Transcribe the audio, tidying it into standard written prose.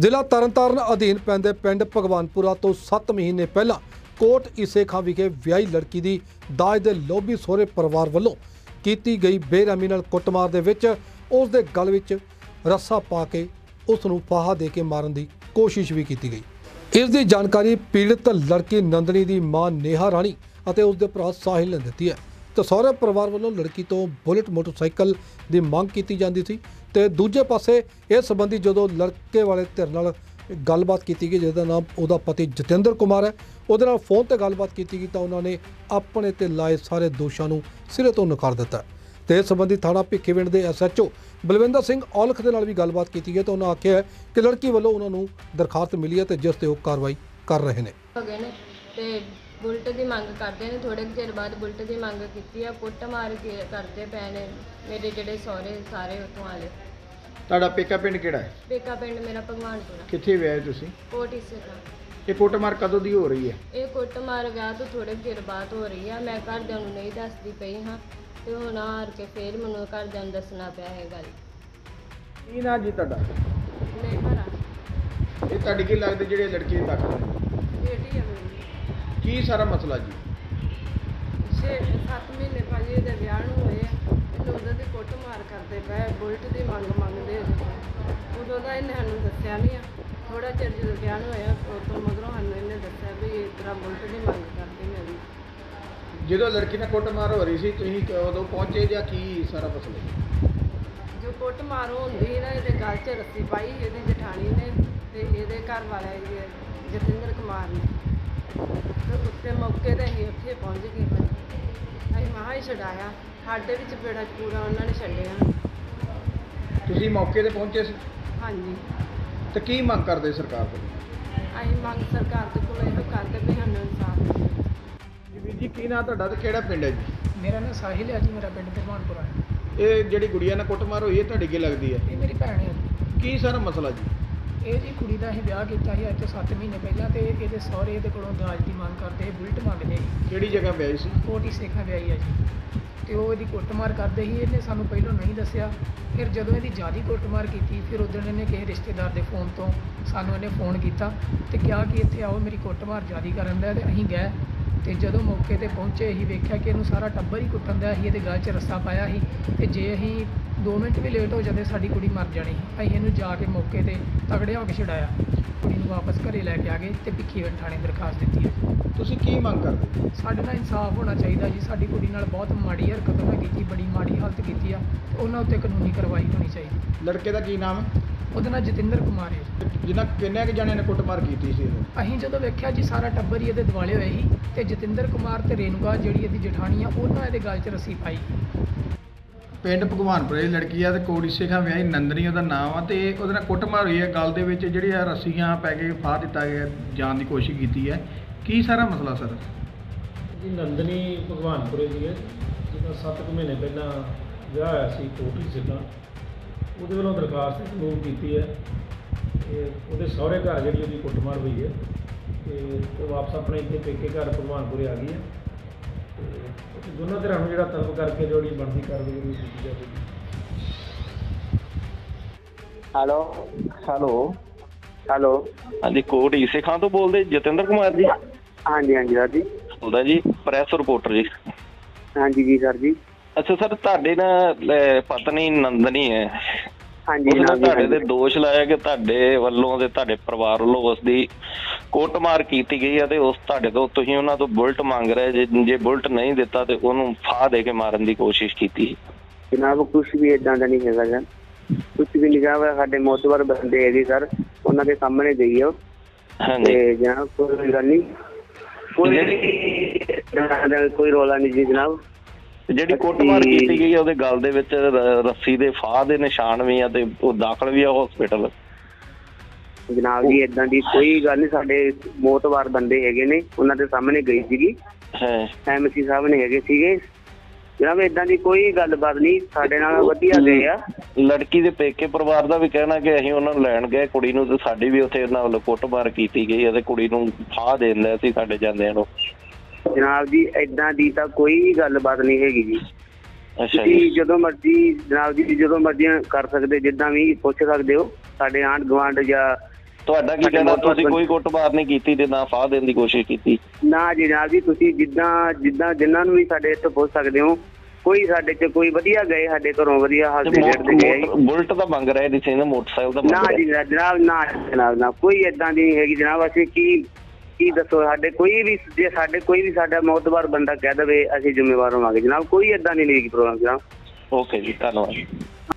ਜ਼ਿਲ੍ਹਾ ਤਰਨਤਾਰਨ ਅਧੀਨ ਪੈਂਦੇ ਪਿੰਡ ਭਗਵਾਨਪੁਰਾ ਤੋਂ 7 ਮਹੀਨੇ ਪਹਿਲਾਂ ਕੋਟ ਈਸੇ ਖਾਂ ਵਿਖੇ ਵਿਆਹੀ ਲੜਕੀ ਦੀ ਦਾਜ ਦੇ ਲੋਭੀ ਸਹੁਰੇ ਪਰਿਵਾਰ ਵੱਲੋਂ ਕੀਤੀ ਗਈ ਬੇਰਹਿਮੀ ਨਾਲ ਕੁੱਟਮਾਰ ਦੇ ਵਿੱਚ ਉਸ ਦੇ ਗਲ ਵਿੱਚ ਰੱਸਾ ਪਾ ਕੇ ਉਸ ਨੂੰ ਫਾਹਾ ਦੇ ਕੇ ਮਾਰਨ ਦੀ ਕੋਸ਼ਿਸ਼ ਵੀ ਕੀਤੀ ਗਈ। ਇਸ ਦੀ ਜਾਣਕਾਰੀ ਪੀੜਤ ਲੜਕੀ ਨੰਦਨੀ ਦੀ ਮਾਂ ਨੇਹਾ ਰਾਣੀ ਅਤੇ ਉਸ ਦੇ ਭਰਾ ਸਾਹਿਲ ਨੇ ਦਿੱਤੀ ਹੈ। तो सहुरे परिवार वालों लड़की तो बुलेट मोटरसाइकिल की मंग की जाती थी। तो दूजे पासे इस संबंधी जो लड़के वाले धिर नाल गलबात की गई जिसका नाम उसका पति जतिंदर कुमार है, वो फोन पर गलबात की गई तो उन्होंने अपने ते लाए सारे दोषों को सिरे तो नकार दिता। तो इस संबंधी थाना भिखेविंड के SHO बलविंदर सिंह औलख के नाल भी गलबात की गई तो उन्होंने आख्या है कि लड़की वालों उन्होंने दरखास्त मिली है तो जिस ते वो कार्रवाई कर रहे हैं। बुलट की मंग करते हैं, थोड़े चिर बाद बुलट की मंग की है, कुट मार के करते पे ने मेरे जेडे सहुरे सारे उत्तों वाले। ਤੁਹਾਡਾ ਪੇਕਾ ਪਿੰਡ ਕਿਹੜਾ ਹੈ? ਪੇਕਾ ਪਿੰਡ ਮੇਰਾ ਭਗਵਾਨਪੁਰਾ। ਕਿੱਥੇ ਵਿਆਹੇ ਤੁਸੀਂ? ਕੋਟ ਈਸੇ ਖਾਂ। ਇਹ ਕੁੱਟਮਾਰ ਕਦੋਂ ਦੀ ਹੋ ਰਹੀ ਹੈ? ਇਹ ਕੁੱਟਮਾਰ ਵਿਆਹ ਤੋਂ ਥੋੜੇ ਚਿਰ ਬਾਅਦ ਹੋ ਰਹੀ ਹੈ। ਮੈਂ ਘਰਦਿਆਂ ਨੂੰ ਨਹੀਂ ਦੱਸਦੀ ਪਈ ਹਾਂ ਤੇ ਹੁਣ ਹਾਰ ਕੇ ਫੇਰ ਮੈਨੂੰ ਘਰਦਿਆਂ ਨੂੰ ਦੱਸਣਾ ਪਿਆ ਇਹ ਗੱਲ। ਕੀ ਨਾਂ ਜੀ ਤੁਹਾਡਾ? ਨੇਹਾ ਰਾਣੀ। ਇਹ ਤੁਹਾਡੀ ਕੀ ਲੱਗਦੀ ਜਿਹੜੇ ਲੜਕੀ ਦੀ ਤੱਕ ਬੇਟੀ ਹੈ ਮੇਰੀ। ਕੀ ਸਾਰਾ ਮਸਲਾ ਜੀ? 6-7 ਮਹੀਨੇ ਭਾਜੀ ਇਹਦੇ ਵਿਆਹ ਨੂੰ ਹੋਏ ਆ ਤੇ ਉਹਦੇ ਦੀ ਕੁੱਟ ਮਾਰ ਕਰਦੇ ਪਏ, ਬੁਲਟ ਦੀ ਮੰਗ ਮੰਗਦੇ ਉਦੋਂ ਦਾ ਇਹਨੇ ਸਾਨੂੰ ਦੱਸਿਆ ਨਹੀਂ ਆ। ਥੋੜਾ ਚਿਰ ਜਦੋਂ ਵਿਆਹ ਨੂੰ ਹੋਇਆ ਉਦੋਂ ਮਗਰੋਂ ਸਾਨੂੰ ਇਹਨੇ ਦੱਸਿਆ ਵੀ ਇਸ ਤਰ੍ਹਾਂ ਬੁਲਟ ਦੀ ਮੰਗ ਕਰਦੇ ਮੇਰੀ। ਜਦੋਂ ਲੜਕੀ ਨਾਲ ਕੁੱਟਮਾਰ ਹੋ ਰਹੀ ਸੀ ਤੁਸੀਂ ਉਦੋਂ ਪਹੁੰਚੇ ਜਾਂ ਕੀ ਸਾਰਾ ਮਸਲਾ? ਜੋ ਕੁੱਟ ਮਾਰ ਹੁੰਦੀ ਸੀ ਨਾ ਇਹਦੇ ਗਲ 'ਚ ਰੱਸੀ ਪਾਈ ਇਹਦੀ ਜਠਾਣੀ ਨੇ ਤੇ ਇਹਦੇ ਘਰ ਵਾਲਾ ਜਤਿੰਦਰ ਕੁਮਾਰ ਨੇ। ਤੇ ਉੱਤੇ ਮੌਕੇ 'ਤੇ ਅਸੀਂ ਉੱਥੇ ਪਹੁੰਚ ਗਏ। ਅਸੀਂ ਮਹਾਂ ਹੀ ਛਡਾਇਆ, ਸਾਡੇ ਵਿੱਚ ਬੇੜਾ ਪੂਰਾ ਉਹਨਾਂ ਨੇ ਛੱਡਿਆ। ਤੁਸੀਂ ਮੌਕੇ 'ਤੇ ਪਹੁੰਚੇ ਸੀ? ਹਾਂਜੀ। ਤੇ ਕੀ ਮੰਗ ਕਰਦੇ ਸਰਕਾਰ ਤੋਂ? ਅਸੀਂ ਮੰਗ ਸਰਕਾਰ ਦੇ ਕੋਲ ਇਹੋ ਕਰਦੇ ਵੀ ਸਾਨੂੰ ਇਨਸਾਫ ਮਿਲੇ। ਜੀ ਵੀਰ ਜੀ, ਕੀ ਨਾਂ ਤੁਹਾਡਾ ਤੇ ਕਿਹੜਾ ਪਿੰਡ ਹੈ ਜੀ? मेरा नाम साहिल है जी, मेरा पिंड भगवानपुरा है। ਇਹ ਜਿਹੜੀ ਗੁੜੀਆ ਨਾਲ ਕੁੱਟਮਾਰ ਹੋਈ ਹੈ ਤੁਹਾਡੀ ਕੀ ਲੱਗਦੀ ਹੈ? ये मेरी भैन है जी। ਕੀ ਸਾਰਾ ਮਸਲਾ ਜੀ? ਇਹ ਜੀ ਕੁੜੀ ਦਾ ਅਸੀਂ ਵਿਆਹ ਕੀਤਾ ਸੀ ਅੱਜ ਤੋਂ 7 ਮਹੀਨੇ ਪਹਿਲਾਂ ਤੇ ਇਹਦੇ ਸਹੁਰੇ ਇਹਦੇ ਕੋਲੋਂ ਦਾਜ ਦੀ ਮੰਗ ਕਰਦੇ, ਬੁਲਟ ਮੰਗਦੇ ਸੀ। ਕਿਹੜੀ ਜਗ੍ਹਾ ਵਿਆਹੀ ਸੀ? ਕੋਟ ਈਸੇ ਖਾਂ ਵਿਆਹੀ ਹੈ ਜੀ। ਤੇ ਉਹ ਇਹਦੀ ਕੁੱਟਮਾਰ ਕਰਦੇ ਸੀ। ਇਹਨੇ ਸਾਨੂੰ ਪਹਿਲਾਂ ਨਹੀਂ ਦੱਸਿਆ। ਫਿਰ ਜਦੋਂ ਇਹਦੀ ਜ਼ਿਆਦਾ ਕੁੱਟਮਾਰ ਕੀਤੀ ਫਿਰ ਉਦੋਂ ਇਹਨੇ ਕਿਸੇ ਰਿਸ਼ਤੇਦਾਰ ਦੇ ਫੋਨ ਤੋਂ ਸਾਨੂੰ ਇਹਨੇ ਫੋਨ ਕੀਤਾ ਤੇ ਕਿਹਾ ਕਿ ਇੱਥੇ ਆਓ, ਮੇਰੀ ਕੁੱਟਮਾਰ ਜ਼ਿਆਦਾ ਕਰਨ ਦਾ। ਤੇ ਅਸੀਂ ਗਏ ਤੇ ਜਦੋਂ ਮੌਕੇ 'ਤੇ ਪਹੁੰਚੇ ਅਸੀਂ ਵੇਖਿਆ ਕਿ ਇਹਨੂੰ ਸਾਰਾ ਟੱਬਰ ਹੀ ਕੁੱਟਣ ਦਿਆ ਸੀ। ਇਹਦੇ ਗਲ 'ਚ ਰੱਸਾ ਪਾਇਆ ਸੀ ਤੇ ਜੇ ਅਸੀਂ 2 ਮਿੰਟ ਵੀ ਲੇਟ ਹੋ ਜਾਂਦੇ ਸਾਡੀ ਕੁੜੀ ਮਰ ਜਾਣੀ। ਅਸੀਂ ਇਹਨੂੰ ਜਾ ਕੇ ਮੌਕੇ 'ਤੇ ਤਗੜੇ ਹੋ ਕੇ ਛਡਾਇਆ, ਕੁੜੀ ਨੂੰ ਵਾਪਸ ਘਰੇ ਲੈ ਕੇ ਆ ਗਏ ਤੇ ਭਿੱਖੀਵਿੰਡ ਥਾਣੇ ਦਰਖਾਸਤ ਦਿੱਤੀ ਹੈ। ਤੁਸੀਂ ਕੀ ਮੰਗ ਕਰਦੇ? ਸਾਡੇ ਨਾਲ ਇਨਸਾਫ ਹੋਣਾ ਚਾਹੀਦਾ ਜੀ। ਸਾਡੀ ਕੁੜੀ ਨਾਲ ਬਹੁਤ ਮਾੜੀ ਹਰਕਤ ਹੋਈ ਕੀਤੀ, ਬੜੀ ਮਾੜੀ ਹਾਲਤ ਕੀਤੀ ਆ। ਉਹਨਾਂ ਉੱਤੇ ਕਾਨੂੰਨੀ ਕਾਰਵਾਈ ਹੋਣੀ ਚਾਹੀਦੀ। ਲੜਕੇ ਦਾ ਕੀ ਨਾਮ ਹੈ? ਉਹਦਾ ਨਾਂ ਜਤਿੰਦਰ ਕੁਮਾਰ ਹੈ। ਜਿਨ੍ਹਾਂ ਕਿੰਨੇ ਕੁ ਜਣਿਆਂ ਨੇ ਕੁੱਟਮਾਰ ਕੀਤੀ ਸੀ? ਅਸੀਂ ਜਦੋਂ ਵੇਖਿਆ ਜੀ ਸਾਰਾ ਟੱਬਰ ਹੀ ਇਹਦੇ ਦਿਵਾਲੇ ਹੋਏ ਸੀ ਤੇ ਜਤਿੰਦਰ ਕੁਮਾਰ ਤੇ ਰੇਨੂਕਾ ਜਿਹੜੀ ਇਹਦੀ ਜਠਾਣੀ ਆ ਉਹਨਾਂ ਇਹਦੇ ਗਲ 'ਚ ਰੱਸੀ ਪਾਈ। ਪਿੰਡ ਭਗਵਾਨਪੁਰੇ ਦੀ ਲੜਕੀ ਆ ਤੇ ਕੋਟ ਈਸੇ ਖਾਂ ਵਿਆਹੀ ਨੰਦਨੀ ਉਹਦਾ ਨਾਮ ਆ ਤੇ ਉਹਦੇ ਨਾਲ ਕੁੱਟਮਾਰ ਹੋਈ ਹੈ। ਗਲ ਦੇ ਵਿੱਚ ਜਿਹੜੀ ਆ ਰੱਸੀਆਂ ਪੈ ਕੇ ਫਾਹ ਦਿੱਤਾ ਗਿਆ, ਜਾਣ ਦੀ ਕੋਸ਼ਿਸ਼ ਕੀਤੀ ਹੈ। ਕੀ ਸਾਰਾ ਮਸਲਾ ਸਰ? ਜੀ ਨੰਦਨੀ ਭਗਵਾਨਪੁਰੇ ਦੀ ਹੈ, ਜਿਹਦਾ 7 ਮਹੀਨੇ ਪਹਿਲਾਂ ਵਿਆਹ ਹੋਇਆ ਸੀ ਕੋਟ ਈਸੇ ਖਾਂ। ਉਹਦੇ ਵੱਲੋਂ ਦਰਖਾਸਤ ਕਬੂਲ ਕੀਤੀ ਹੈ ਤੇ ਉਹਦੇ ਸਹੁਰੇ ਘਰ ਜਿਹੜੀ ਉਹਦੀ ਕੁੱਟਮਾਰ ਹੋਈ ਹੈ ਤੇ ਉਹ ਵਾਪਸ ਆਪਣੇ ਇੱਥੇ ਪੇਕੇ ਘਰ ਭਗਵਾਨਪੁਰੇ ਆ ਗਈ ਹੈ ਤੇ ਦੋਨਾਂ ਧਿਰਾਂ ਨੂੰ ਜਿਹੜਾ ਤਲਬ ਕਰਕੇ ਜਿਹੜੀ ਬਣਦੀ ਕਾਰਵਾਈ ਉਹ ਕੀਤੀ ਜਾਵੇਗੀ। ਹੈਲੋ ਹੈਲੋ ਹੈਲੋ ਹਾਂਜੀ, ਕੋਟ ਈਸੇ ਖਾਂ ਤੋਂ ਬੋਲਦੇ ਜਤਿੰਦਰ ਕੁਮਾਰ ਜੀ? ਹਾਂਜੀ ਹਾਂਜੀ ਸਰ ਜੀ। ਬੋਲਦਾ ਜੀ, ਪ੍ਰੈਸ ਰਿਪੋਰਟਰ ਜੀ। ਹਾਂਜੀ ਜੀ ਸਰ ਜੀ। ਅੱਛਾ ਸਰ, ਤੁਹਾਡੇ ਨਾਲ ਪਤਨੀ ਨੰਦਨੀ ਹੈ, ਹਾਂਜੀ ਤੁਹਾਡੇ ਤੇ ਦੋਸ਼ ਲਾਇਆ ਕਿ ਤੁਹਾਡੇ ਵੱਲੋਂ ਤੇ ਤੁਹਾਡੇ ਪਰਿਵਾਰ ਵੱਲੋਂ ਉਸ ਦੀ ਕੁੱਟਮਾਰ ਕੀਤੀ ਗਈ ਹੈ ਤੇ ਉਸ ਤੁਹਾਡੇ ਤੋਂ ਤੁਸੀਂ ਉਹਨਾਂ ਤੋਂ ਬੁਲਟ ਮੰਗ ਰਹੇ ਜੇ ਬੁਲਟ ਨਹੀਂ ਦਿੱਤਾ ਤੇ ਉਹਨੂੰ ਫਾਹ ਦੇ ਕੇ ਮਾਰਨ ਦੀ ਕੋਸ਼ਿਸ਼ ਕੀਤੀ। ਜਨਾਬ ਕੁਛ ਵੀ ਇਦਾਂ ਦਾ ਨਹੀਂ ਹੈਗਾ ਸਰ, ਕੁਛ ਵੀ ਨਹੀਂ ਗਾ। ਸਾਡੇ ਮੋਤਬਰ ਬੰਦੇ ਹੈਗੇ ਸਰ, ਉਹਨਾਂ ਦੇ ਸਾਹਮਣੇ ਗਈ ਹੋ। ਹਾਂਜੀ ਜਨਾਬ, ਕੋਈ ਗੱਲ ਨਹੀਂ, ਕੋਈ ਰੌਲਾ ਨਹੀਂ ਜੀ ਜਨਾਬ। ਜਿਹੜੀ ਕੁੱਟਮਾਰ ਕੀਤੀ ਗਈ ਉਹਦੇ ਗਲ ਦੇ ਵਿੱਚ ਰੱਸੀ ਦੇ ਫਾਹ ਦੇ ਨਿਸ਼ਾਨ ਵੀ ਆ ਤੇ ਉਹ ਦਾਖਲ ਵੀ ਆ ਹਸਪੀਟਲ। ਜਨਾਬ ਜੀ ਏਦਾਂ ਦੀ ਕੋਈ ਗੱਲ ਨਹੀਂ, ਸਾਡੇ ਮੋਤਬਾਰ ਬੰਦੇ ਹੈਗੇ ਨੇ, ਉਹਨਾਂ ਦੇ ਸਾਹਮਣੇ ਗਈ ਸੀਗੀ। MC ਸਾਹਿਬ ਨੇ ਹੈਗੇ ਸੀਗੇ ਜਨਾਬ, ਏਦਾਂ ਦੀ ਕੋਈ ਗੱਲਬਾਤ ਨਹੀਂ, ਸਾਡੇ ਨਾਲ ਵਧੀਆ ਗਏ ਆ। ਲੜਕੀ ਦੇ ਪੇਕੇ ਪਰਿਵਾਰ ਦਾ ਵੀ ਕਹਿਣਾ ਕਿ ਅਸੀਂ ਉਹਨਾਂ ਨੂੰ ਲੈਣ ਗਏ ਕੁੜੀ ਨੂੰ ਤੇ ਸਾਡੀ ਵੀ ਉੱਥੇ ਇਹਨਾਂ ਵੱਲੋਂ ਕੁੱਟਮਾਰ ਕੀਤੀ ਗਈ ਅਤੇ ਕੁੜੀ ਨੂੰ ਫਾਹ ਦੇ ਦਿੰਦਾ ਸੀ ਸਾਡੇ ਜਾਂਦਿਆਂ ਨੂੰ। ਜਨਾਬ ਜੀ ਏਦਾਂ ਦੀ ਤਾਂ ਕੋਈ ਗੱਲਬਾਤ ਨਹੀਂ ਹੈਗੀ ਜੀ। ਅੱਛਾ ਜੀ, ਜਦੋਂ ਮਰਜ਼ੀ ਜਨਾਬ ਜੀ, ਜਦੋਂ ਮਰਜ਼ੀ ਕਰ ਸਕਦੇ, ਜਿੱਦਾਂ ਵੀ ਪੁੱਛ ਸਕਦੇ ਹੋ। ਸਾਡੇ ਆਂਢ ਗੁਆਂਢ ਜਾਂ ਤੁਹਾਡਾ ਕੀ ਕਹਿਣਾ, ਤੁਸੀਂ ਕੋਈ ਕੁੱਟਮਾਰ ਨਹੀਂ ਕੀਤੀ ਤੇ ਨਾ ਫਾਹ ਦੇਣ ਦੀ ਕੋਸ਼ਿਸ਼ ਕੀਤੀ? ਨਾ ਜੀ ਨਾ ਜੀ, ਤੁਸੀਂ ਜਿੱਦਾਂ ਜਿਨ੍ਹਾਂ ਨੂੰ ਵੀ ਸਾਡੇ ਇੱਥੇ ਪੁੱਛ ਸਕਦੇ ਹੋ, ਕੋਈ ਸਾਡੇ ਚ ਕੋਈ ਵਧੀਆ ਗਏ ਸਾਡੇ ਘਰੋਂ ਵਧੀਆ ਹੱਸਦੇ ਖੇਡਦੇ ਗਏ। ਬੁਲਟ ਤਾਂ ਮੰਗ ਰਹੇ ਨਹੀਂ ਸੀ ਨਾ, ਮੋਟਰਸਾਈਕਲ ਤਾਂ ਨਾ ਜੀ ਜਨਾਬ, ਨਾ ਜਨਾਬ, ਨਾ ਕੋਈ ਏਦਾਂ ਦੀ ਨਹੀਂ ਹੈਗੀ ਜਨਾਬ। ਅਸੀਂ ਕੀ ਦੱਸੋ, ਸਾਡੇ ਕੋਈ ਵੀ ਜੇ ਸਾਡੇ ਕੋਈ ਵੀ ਸਾਡਾ ਮੌਤਬਾਰ ਬੰਦਾ ਕਹਿ ਦੇਵੇ ਅਸੀਂ ਜ਼ਿੰਮੇਵਾਰ ਹੋਵਾਂਗੇ ਜਨਾਬ, ਕੋਈ ਏਦਾਂ ਦੀ ਨਹੀਂ ਹੈਗੀ ਪ੍ਰੋਗਰਾਮ ਜਨਾਬ। ਓਕੇ ਜੀ, ਧੰਨਵਾਦ।